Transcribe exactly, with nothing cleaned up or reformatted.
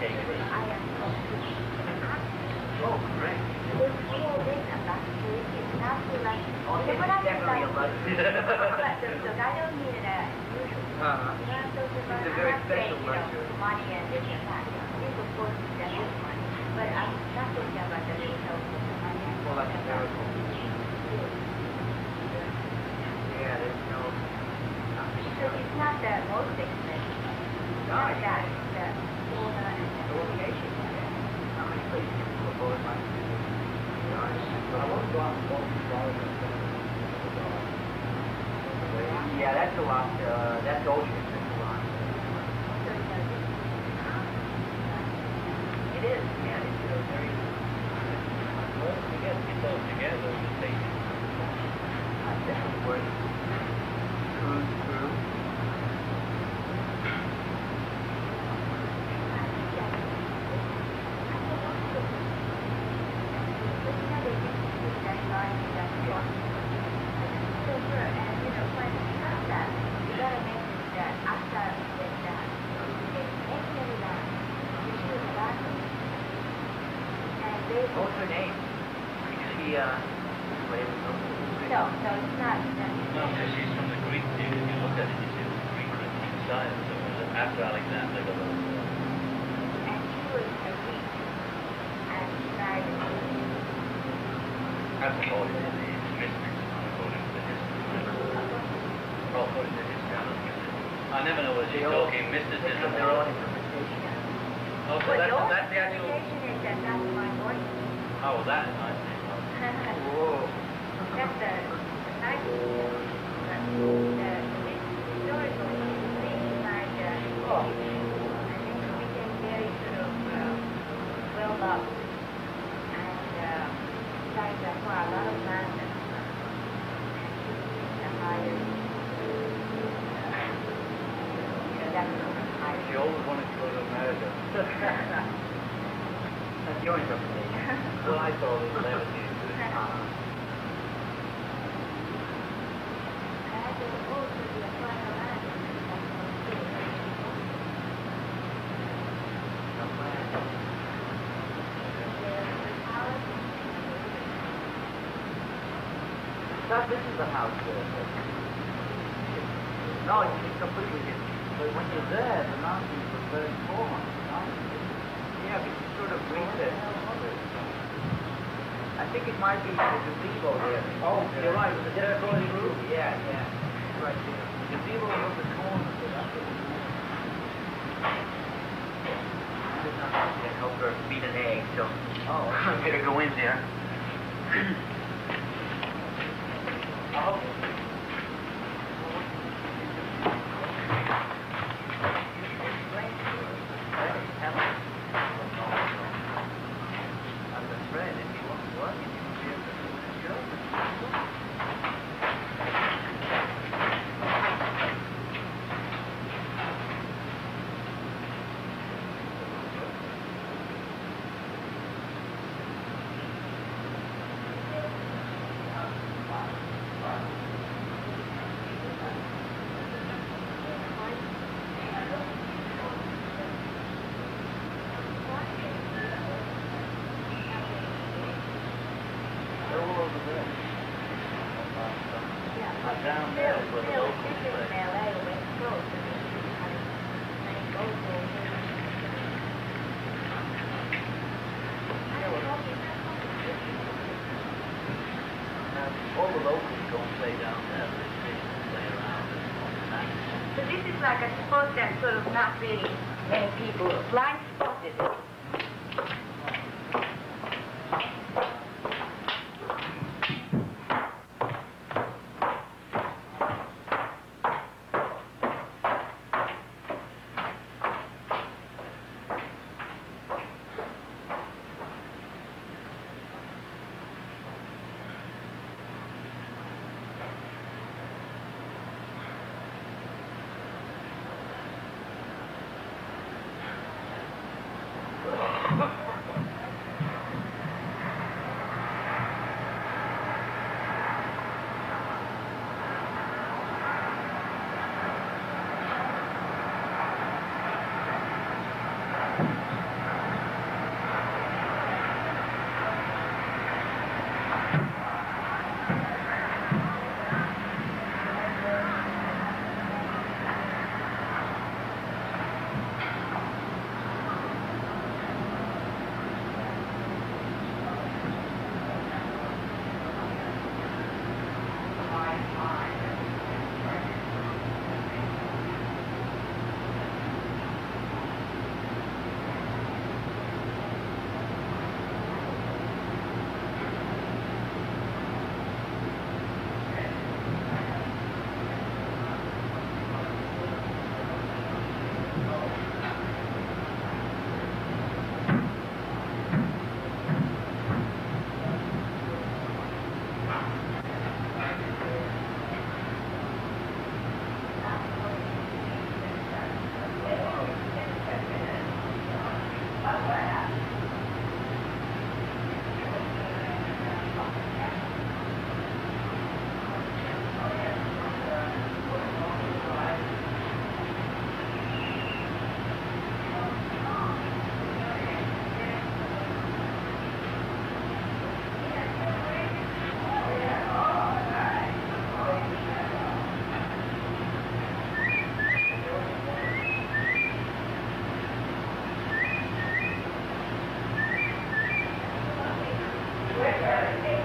Oh, great. Oh, it's definitely a luxury. Uh-huh. It's a very special luxury. Money and this and that. This, of course, is just money. But I'm not talking about the result of the money. Well, like a miracle. Yeah, there's no... Because it's not the most expensive. No, Not it's that. It's the older and the location. How many places can you afford my I want to go out and walk the Florida. Yeah, that's a lot. Uh, that's ocean. That's a lot. It is. Yeah, it's uh, very. Well, we got to get those together. We take it. That's definitely worth it. Cruise through. What's her name? She, uh, whatever. No, no, it's not. No, because she's from the Greek period. If you look at it, you see the Greek style. So it was after Alexander got over. And she was a Greek. And she married a Greek. That's according to the mystics, not according to the history. Or according to history, I don't know. I never know whether she's talking mysticism Their own or... interpretation. Oh, so But that's, your that's the actual... interpretation is that that's my voice. Oh, that is nice. Whoa. That's the, the nice thing. But the, the historical thing is like, uh, Oh. I think it became very sort of uh, well loved. And uh, like that for a lot of land and uh, the higher, uh, you know, that sort of higher. She always wanted to go to America. That's your interpretation. Well, I thought it was levity. Thought this is the house there. No, it's, it's completely different. But when you're there, the mountains are very formal. Yeah, but you sort of recess. I think it might be the gazebo there. Oh, you're right. It was a Just decorative going roof. through. Yeah, yeah. Right there. The gazebo was the corner. So that's what it is. I did not help her beat an egg, so Oh, I better go in there. oh. Down there is where the locals play. All the locals go and play down there. They play around and So this is like a spot that sort of not really many people, blind spot is it? American.